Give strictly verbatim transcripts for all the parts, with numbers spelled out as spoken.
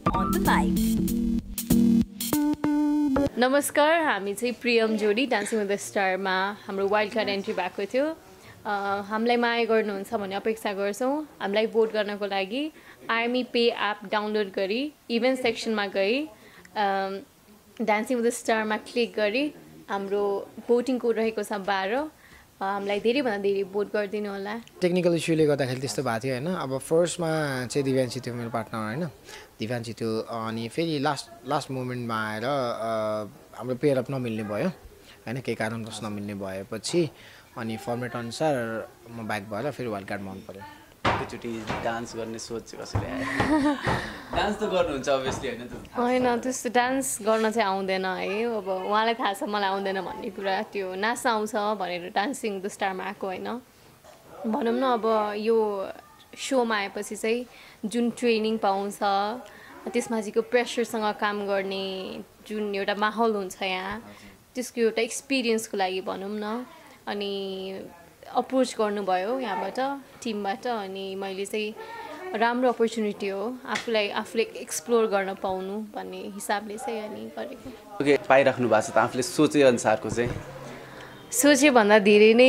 on the mic. नमस्कार, हामी चाहिँ प्रियम जोडी डान्सिङ विथ द स्टारमा हाम्रो वाइल्ड कार्ड एन्ट्री भएको थियो। हामीलाई माया गर्नुहुन्छ भन्ने अपेक्षा गर्छौँ। हामीलाई भोट गर्नको लागि आर्मी पे एप डाउनलोड गरी इभेन्ट सेक्सनमा गई डान्सिङ विथ द स्टारमा क्लिक गरी हाम्रो भोटिङ कोड रहेको छ बाह्र। हामीलाई धेरैभन्दा धेरै भोट गरिदिनु होला। टेक्निकल इस्युले गर्दाखेरि त्यस्तो भएको थियो होइन। अब फर्स्टमा चाहिँ दिव्यान्शी थियो मेरो पार्टनर होइन, दिव्यान्शी थियो। अनि फेरि लास्ट लास्ट मोमेन्टमा आएर हाम्रो पेयर अप नमिल्ने भयो होइन, केही कारणवश नमिल्ने भएपछि अनि फर्मेट अनुसार म ब्याक भएर फेरि वाइल्ड कार्ड मन पऱ्यो। एकैचोटि डान्स गर्ने सोच चाहिँ कसरी आयो? डान्स त गर्नुहुन्छ अभियसली होइन? होइन, त्यस्तो डान्स गर्न चाहिँ आउँदैन है। अब उहाँलाई थाहा छ मलाई आउँदैन भन्ने कुरा। त्यो नाच्न आउँछ भनेर डान्सिङ द स्टारमा आएको होइन। भनौँ न अब यो सोमा आएपछि चाहिँ जुन ट्रेनिङ पाउँछ, त्यसमाथिको प्रेसरसँग काम गर्ने जुन एउटा माहौल हुन्छ यहाँ, त्यसको एउटा एक्सपिरियन्सको लागि भनौँ न। अनि अप्रोच गर्नुभयो यहाँबाट टिमबाट, अनि मैले चाहिँ राम्रो अपर्च्युनिटी हो आफूलाई आफूले एक्सप्लोर गर्न पाउनु भन्ने हिसाबले चाहिँ अनि गरेको। ओके, पाइराख्नु भएको छ त आफूले सोचे अनुसारको चाहिँ? सोचे भन्दा धेरै नै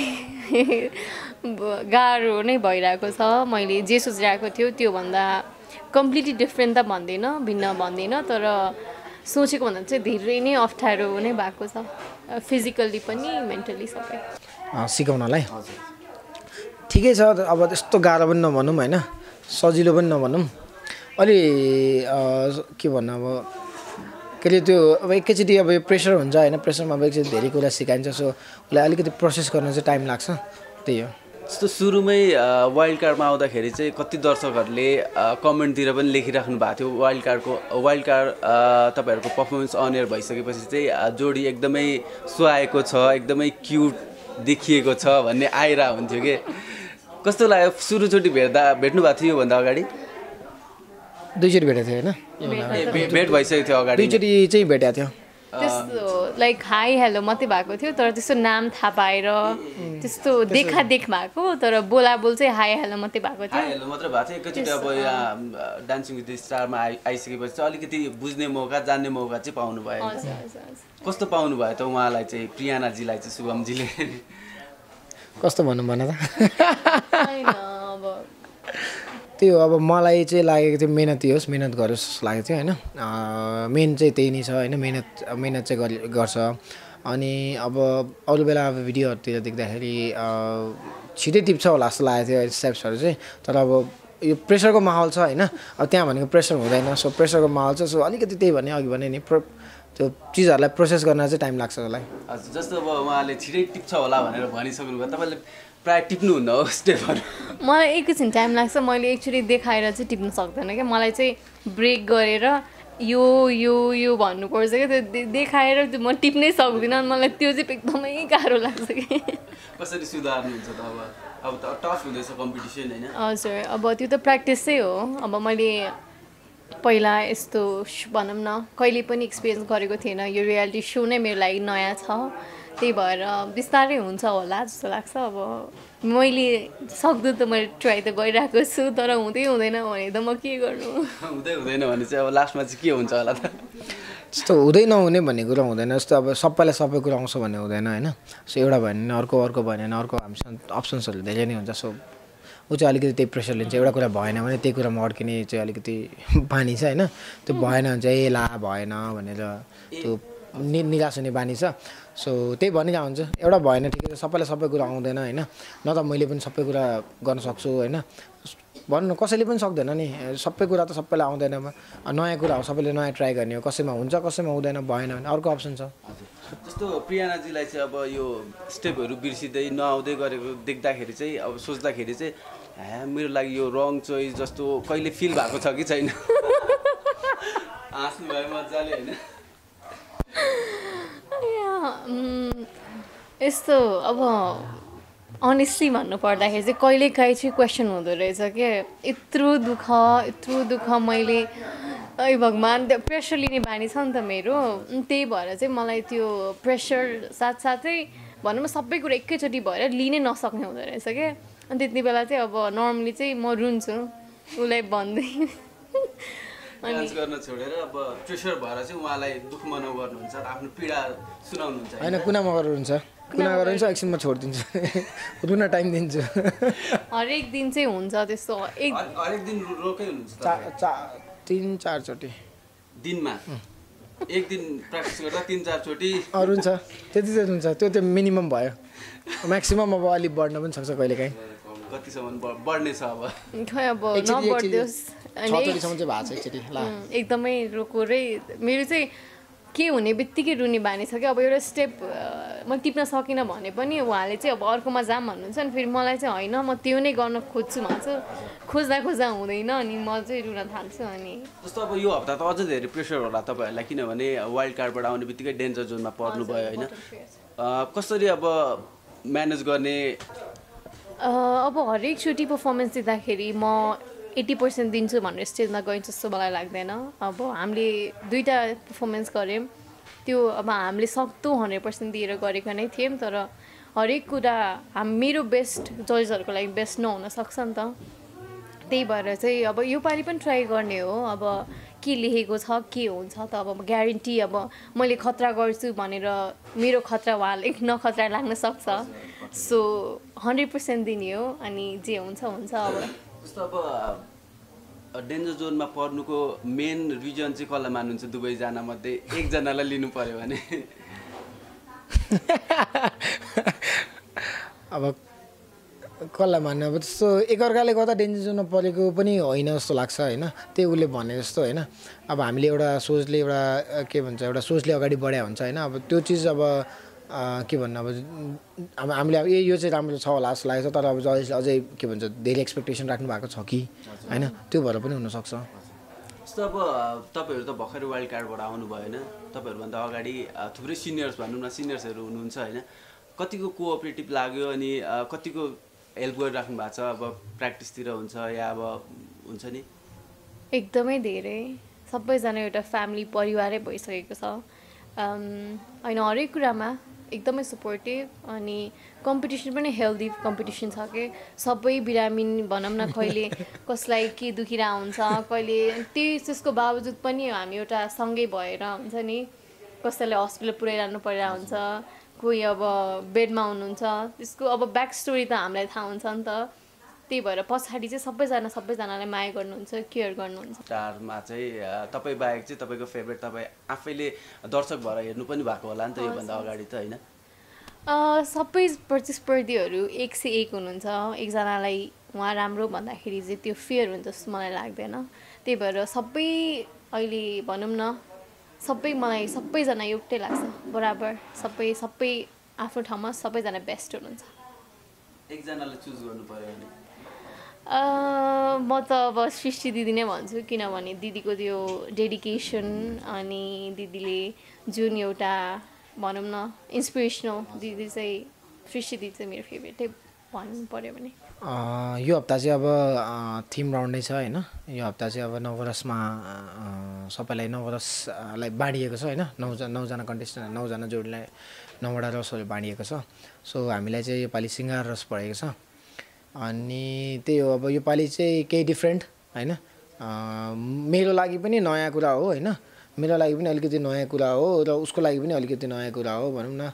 गाह्रो नै भइरहेको छ। मैले जे सोचिरहेको थियो त्योभन्दा कम्प्लिटली डिफ्रेन्ट त भन्दैन, भिन्न भन्दैन, तर सोचेको भन्दा चाहिँ धेरै नै अप्ठ्यारो नै भएको छ, फिजिकल्ली पनि मेन्टली सबै सिकाउनलाई। ठिकै छ, अब त्यस्तो गाह्रो पनि नभनौँ होइन, सजिलो पनि नभनौँ, अलि के भन्नु अब के अरे त्यो अब एकैचोटि अब यो प्रेसर हुन्छ होइन, प्रेसरमा अब एकचोटि धेरै कुरा सिकाइन्छ। सो उसलाई अलिकति प्रोसेस गर्न चाहिँ टाइम लाग्छ, त्यही हो। जस्तो सुरुमै वाइल्ड कार्डमा आउँदाखेरि चाहिँ कति दर्शकहरूले कमेन्टतिर पनि लेखिराख्नु भएको थियो वाइल्ड कार्डको वाइल्ड कार्ड तपाईँहरूको पर्फर्मेन्स अन एयर भइसकेपछि चाहिँ जोडी एकदमै सुहाएको छ, एकदमै क्युट देखिएको छ भन्ने आइरा हुन्थ्यो कि। कस्तो लाग्यो सुरुचोटि भेट्दा? भेट्नु भएको थियो योभन्दा अगाडि? दुईचोटि भेटेको थियो होइन, भेट भइसकेको थियो अगाडि? दुईचोटि चाहिँ भेटेको थियो। त्यस्तो लाइक हाई हेलो मात्रै भएको थियो, तर त्यस्तो नाम थाहा पाएर त्यस्तो देखा देख भएको, तर बोला बोल चाहिँ हाई हेलो मात्रै भएको थियो। हाई हेलो मात्रै भएको थियो। एकैचोटि अब यहाँ डान्सिङ विथ द स्टारमा आइ आइसकेपछि चाहिँ अलिकति बुझ्ने मौका, जान्ने मौका चाहिँ पाउनु भयो। कस्तो पाउनु भयो त उहाँलाई चाहिँ, प्रियानाजीलाई चाहिँ, शुभमजीले? कस्तो भनौँ भन त, त्यो अब मलाई चाहिँ लागेको थियो मेहनती होस्, मेहनत गरोस् लागेको थियो होइन। मेन चाहिँ त्यही नै छ होइन, मेहनत मेहनत चाहिँ गरि गर्छ। अनि अब अरू बेला अब भिडियोहरूतिर देख्दाखेरि छिटै टिप्छ होला जस्तो लागेको थियो स्टेप्सहरू चाहिँ, तर अब यो प्रेसरको माहौल छ होइन। अब त्यहाँ भनेको प्रेसर हुँदैन, सो प्रेसरको माहौल छ। सो अलिकति त्यही भने अघि भने नि प्र त्यो चिजहरूलाई प्रोसेस गर्न चाहिँ टाइम लाग्छ होला। हजुर, जस्तो अब उहाँले छिटै टिप्छ होला भनेर भनिसक्नु भयो, तपाईँले प्रायः टिप्नुहुन्न हो स्टेपहरू? मलाई एकैछिन टाइम लाग्छ, मैले एक्चुली देखाएर चाहिँ टिप्नु सक्दैन क्या। मलाई चाहिँ ब्रेक गरेर यो यो यो भन्नुपर्छ क्या, त्यो देखाएर त्यो म टिप्नै सक्दिनँ। मलाई त्यो चाहिँ एकदमै गाह्रो लाग्छ कि। कसरी सुधार्नुहुन्छ त? अब अब त टफ हुँदैछ कम्पिटिसन होइन? हजुर, अब त्यो त प्र्याक्टिसै हो। अब मैले पहिला यस्तो भनौँ न कहिले पनि एक्सपिरियन्स गरेको थिएन, यो रियालिटी सो नै मेरो लागि नयाँ छ, त्यही भएर बिस्तारै हुन्छ होला जस्तो लाग्छ। अब मैले सक्दो त मैले ट्राई त गरिरहेको छु, तर हुँदै हुँदैन भने त म के गर्नु? हुँदै हुँदैन भने चाहिँ अब लास्टमा चाहिँ के हुन्छ होला त? त्यस्तो हुँदै नहुने भन्ने कुरा हुँदैन। जस्तो अब सबैलाई सबै कुरा आउँछ भन्ने हुँदैन होइन। सो एउटा भयो भने अर्को, अर्को भयो भने अर्को, हामीसँग अप्सन्सहरू धेरै नै हुन्छ। सो ऊ चाहिँ अलिकति त्यही प्रेसर लिन्छ। एउटा कुरा भएन भने त्यही कुरामा अड्किने चाहिँ अलिकति बानी छ होइन। त्यो भएन भने चाहिँ ए ला भएन भनेर त्यो नि निराश हुने बानी छ। सो त्यही भनिरहेको हुन्छ, एउटा भएन ठिकै छ, सबैलाई सबै कुरा आउँदैन होइन। न त मैले पनि सबै कुरा गर्न सक्छु होइन, भन्नु कसैले पनि सक्दैन नि। सबै कुरा त सबैलाई आउँदैन, नयाँ कुरा हो, सबैले नयाँ ट्राई गर्ने हो। कसैमा हुन्छ, कसैमा हुँदैन, भएन भने अर्को अप्सन छ। जस्तो प्रियानाजीलाई चाहिँ अब यो स्टेपहरू बिर्सिँदै नआउँदै गरेको देख्दाखेरि चाहिँ अब सोच्दाखेरि चाहिँ ह्या मेरो लागि यो रङ चोइस जस्तो कहिले फिल भएको छ कि छैन? हाँस्नु भयो मजाले होइन? यस्तो अब अनेस्टली भन्नु पर्दाखेरि चाहिँ कहिलेकाहीँ चाहिँ क्वेसन हुँदो रहेछ के, यत्रो दुःख यत्रो दुःख मैले ऐ भगवान्, त्यो प्रेसर लिने बानी छ नि त मेरो। त्यही भएर चाहिँ मलाई त्यो प्रेसर साथसाथै भनौँ न सबै कुरा एकैचोटि भएर लिनै नसक्ने हुँदो रहेछ क्या। अनि त्यति बेला चाहिँ अब नर्मली चाहिँ म रुन्छु उसलाई भन्दै डान्स गर्न छोडेर अब प्रेसर भएर चाहिँ उहाँलाई दुःख मनाउ गर्नुहुन्छ आफ्नो पीडा सुनाउनुहुन्छ होइन कुनामा गरेर हुन्छ कुना गरेर हुन्छ एकछिनमा छोडिदिन्छु रुन टाइम दिन्छु हरेक दिन चाहिँ हुन्छ त्यस्तो एक हरेक दिन रोकै हुनुहुन्छ चा चा तिन चारचोटि दिनमा एक दिन प्र्याक्टिस गर्दा तिन चारचोटि अरू हुन्छ त्यति चाहिँ हुन्छ त्यो त्यो मिनिमम भयो म्याक्सिमम अब अलिक बढ्न पनि सक्छ कहिलेकाहीँ कतिसम्म बढ्ने छ अब खै अब नबढ्दियोस् छचोटिसम्म चाहिँ भएको छ एकचोटि ल एकदमै रोकोरै मेरो चाहिँ के हुने बित्तिकै रुने बानी छ कि अब एउटा स्टेप म टिप्न सकिनँ भने पनि उहाँले चाहिँ अब अर्कोमा जाम भन्नुहुन्छ अनि फेरि मलाई चाहिँ होइन म त्यो नै गर्न खोज्छु भन्छु खोज्दा खोज्दा हुँदैन अनि म चाहिँ रुन थाल्छु अनि जस्तो अब यो हप्ता त अझै धेरै प्रेसर होला तपाईँहरूलाई किनभने वाइल्ड कार्डबाट आउने बित्तिकै डेन्जर जोनमा पर्नु भयो होइन कसरी अब म्यानेज गर्ने अब हरेकचोटि पर्फर्मेन्स दिँदाखेरि म एट्टी पर्सेन्ट दिन्छु भनेर स्टेजमा गइन्छ जस्तो मलाई लाग्दैन अब हामीले दुईवटा पर्फर्मेन्स गऱ्यौँ त्यो अब हामीले सक्दो हन्ड्रेड पर्सेन्ट दिएर गरेको नै थियौँ तर हरेक कुरा हाम मेरो बेस्ट जजेसहरूको लागि बेस्ट नहुन सक्छ नि त त्यही भएर चाहिँ अब योपालि पनि ट्राई गर्ने हो अब के लेखेको छ के हुन्छ त अब ग्यारेन्टी अब मैले खतरा गर्छु भनेर मेरो खतरा उहाँले नखतरा लाग्न सक्छ सो हन्ड्रेड पर्सेन्ट दिने हो अनि जे हुन्छ हुन्छ अब जस्तो अब डेन्जर जोनमा पर्नुको मेन रिजन चाहिँ कसलाई मान्नुहुन्छ दुवैजना मध्ये एकजनालाई लिनु पर्यो भने अब कसलाई मान्नु अब त्यस्तो एकअर्काले गर्दा डेन्जर जोनमा परेको पनि होइन जस्तो लाग्छ होइन त्यही उसले भने जस्तो होइन अब हामीले एउटा सोचले एउटा के भन्छ एउटा सोचले अगाडि बढायो हुन्छ होइन अब त्यो चिज अब के भन्नु अब अब हामीले अब ए यो चाहिँ राम्रो छ होला जस्तो लागेको छ तर अब जजेसले अझै के भन्छ धेरै एक्सपेक्टेसन राख्नु भएको छ कि होइन त्यो भएर पनि हुनसक्छ जस्तो अब तपाईँहरू त भर्खरै वाइल्ड कार्डबाट आउनुभयो होइन तपाईँहरूभन्दा अगाडि थुप्रै सिनियर्स भनौँ न सिनियर्सहरू हुनुहुन्छ होइन कतिको कोअपरेटिभ लाग्यो अनि कतिको हेल्प गरिराख्नु भएको छ अब प्र्याक्टिसतिर हुन्छ या अब हुन्छ नि एकदमै धेरै सबैजना एउटा फ्यामिली परिवारै भइसकेको छ होइन हरेक कुरामा एकदमै सपोर्टिभ अनि कम्पिटिसन पनि हेल्दी कम्पिटिसन छ कि सबै बिरामिन भनौँ न कहिले कसलाई के दुखिरहेको हुन्छ कहिले त्यही त्यसको बावजुद पनि हामी एउटा सँगै भएर हुन्छ नि कसैलाई हस्पिटल पुर्याइरहनु परिरहेको हुन्छ कोही अब बेडमा हुनुहुन्छ त्यसको अब ब्याक स्टोरी त हामीलाई थाहा हुन्छ नि त त्यही भएर पछाडि चाहिँ सबैजना सबैजनालाई माया गर्नुहुन्छ केयर गर्नुहुन्छ स्टारमा चाहिँ तपाईँ बाहेक चाहिँ तपाईँको फेभरेट तपाईँ आफैले दर्शक भएर हेर्नु पनि भएको होला नि त योभन्दा अगाडि त होइन सबै प्रतिस्पर्धीहरू एक से एक हुनुहुन्छ एकजनालाई उहाँ राम्रो भन्दाखेरि चाहिँ त्यो फियर हुन्छ जस्तो मलाई लाग्दैन त्यही भएर सबै अहिले भनौँ न सबै मलाई सबैजना एउटै लाग्छ बराबर सबै सबै आफ्नो ठाउँमा सबैजना बेस्ट हुनुहुन्छ एकजनालाई चुज गर्नु पर्यो भने म त अब सृष्टि दिदी नै भन्छु किनभने दिदीको त्यो डेडिकेसन अनि दिदीले जुन एउटा भनौँ न इन्सपिरेसनल दिदी चाहिँ सृष्टि दिदी चाहिँ मेरो फेभरेटै भन्नु पऱ्यो भने यो हप्ता चाहिँ अब थिम राउन्डै छ होइन यो हप्ता चाहिँ अब नवरसमा सबैलाई नवरसलाई बाँडिएको छ होइन नौजना नौजना कन्टेस्टेन्ट नौजना जोडीलाई नौवटा रसहरू बाँडिएको छ सो हामीलाई चाहिँ योपालि सिँगार रस परेको छ अनि त्यही हो अब योपालि चाहिँ केही डिफ्रेन्ट होइन मेरो लागि पनि नयाँ कुरा हो होइन मेरो लागि पनि अलिकति नयाँ कुरा हो र उसको लागि पनि अलिकति नयाँ कुरा हो भनौँ न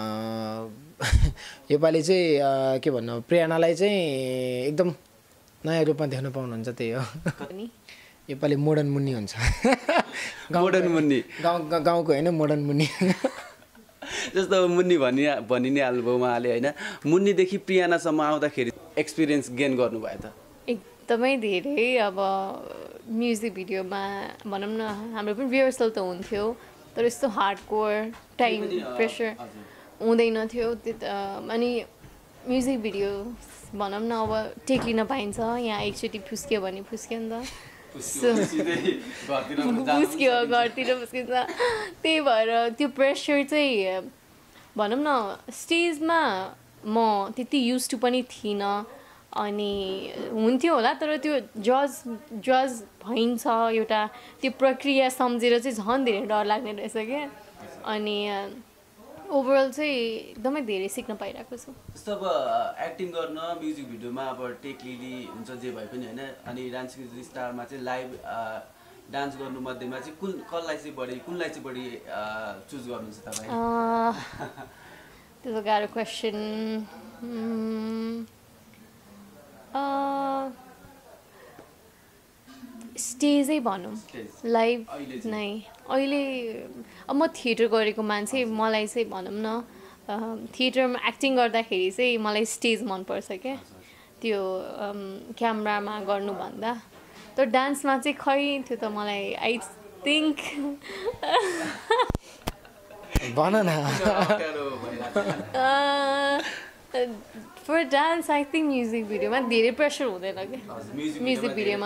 योपालि चाहिँ के भन्नु प्रेरणालाई चाहिँ एकदम नयाँ रूपमा देख्न पाउनुहुन्छ त्यही हो योपालि मोडर्न मुन्नी हुन्छ मोडर्न मुन्नी गाउँ गाउँको होइन मोडर्न मुन्नी जस्तो मुन्नी भनि भनि नै हाल्नुभयो उहाँले होइन मुन्नीदेखि प्रियानासम्म आउँदाखेरि एक्सपिरियन्स गेन गर्नुभयो त एकदमै धेरै अब म्युजिक भिडियोमा भनौँ न हाम्रो पनि रिहर्सल त हुन्थ्यो तर यस्तो हार्डकोर टाइम प्रेसर हुँदैन थियो अनि म्युजिक भिडियो भनौँ न अब टेक लिन पाइन्छ यहाँ एकचोटि फुस्क्यो भने फुस्क्यो नि त फुस्क्यो घरतिर फुस्किन्छ त्यही भएर त्यो प्रेसर चाहिँ भनौँ न स्टेजमा म त्यति युज टु पनि थिइनँ अनि हुन्थ्यो होला तर त्यो जज जज भइन्छ एउटा त्यो प्रक्रिया सम्झेर चाहिँ झन् धेरै डर लाग्ने रहेछ क्या अनि ओभरअल चाहिँ एकदमै धेरै सिक्न पाइरहेको छु जस्तो अब एक्टिङ गर्न म्युजिक भिडियोमा अब टेक लिली हुन्छ जे भए पनि होइन अनि डान्सिङ स्टारमा चाहिँ लाइभ डान्स गर्नु मध्येमा चाहिँ कुन कसलाई चाहिँ बढी कुनलाई चाहिँ बढी चुज गर्नुहुन्छ तपाईँ? त्यो त गाह्रो क्वेसन। स्टेजै भनौँ, लाइभ नै। अहिले अब म थिएटर गरेको मान्छे, मलाई चाहिँ भनौँ न थिएटरमा एक्टिङ गर्दाखेरि चाहिँ मलाई स्टेज मनपर्छ क्या, त्यो क्यामरामा गर्नुभन्दा। तर डान्समा चाहिँ खै त्यो त मलाई आई थिङ्क भन न। For dance I think music भिडियोमा धेरै प्रेसर हुँदैन क्या, म्युजिक भिडियोमा।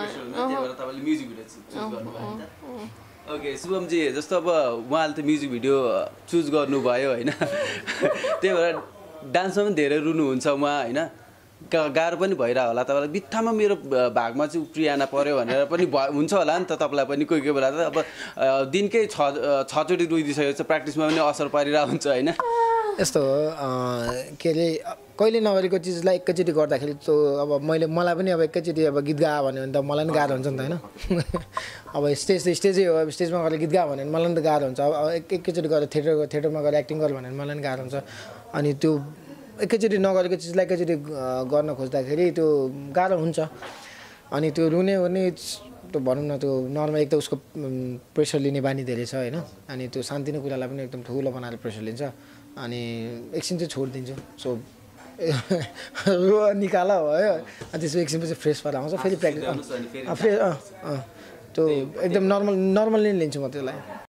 ओके शुभमजी, जस्तो अब उहाँले त म्युजिक भिडियो चुज गर्नुभयो होइन, त्यही भएर डान्समा पनि धेरै रुनुहुन्छ उहाँ होइन, गाह्रो पनि भइरह होला तपाईँलाई, बित्थामा मेरो भागमा चाहिँ उप्रियाना पऱ्यो भनेर पनि भ हुन्छ होला नि त तपाईँलाई पनि, कोही कोही बेला त अब दिनकै छ छचोटि रुइदिइसकेको छ, प्र्याक्टिसमा पनि असर परिरहेको हुन्छ होइन। यस्तो हो के अरे कहिले नगरेको चिजलाई एकैचोटि गर्दाखेरि त्यो अब मैले मलाई पनि अब एकैचोटि अब गीत गा भन्यो भने त मलाई पनि गाह्रो हुन्छ नि त होइन। अब स्टेज त स्टेजै हो, अब स्टेजमा गएर गीत गा भन्यो भने मलाई पनि त गाह्रो हुन्छ। अब एक एकैचोटि गएर थिएटर थिएटरमा गएर एक्टिङ गर भन्यो भने मलाई पनि गाह्रो हुन्छ। अनि त्यो एकैचोटि नगरेको चिजलाई एकैचोटि गर्न खोज्दाखेरि त्यो गाह्रो हुन्छ। अनि त्यो रुने ओर्ने त्यो भनौँ न त्यो नर्मल एक त उसको प्रेसर लिने बानी धेरै छ होइन, अनि त्यो सानोतिनो कुरालाई पनि एकदम ठुलो बनाएर प्रेसर लिन्छ। अनि एकछिन चाहिँ छोडिदिन्छु, सो रु निकाल भयो, अनि त्यसपछि एकछिनपछि फ्रेस भएर आउँछ फेरि प्र्याक्टिस फ्रेस त्यो एकदम नर्मल नर्मली लिन्छु म त्यसलाई।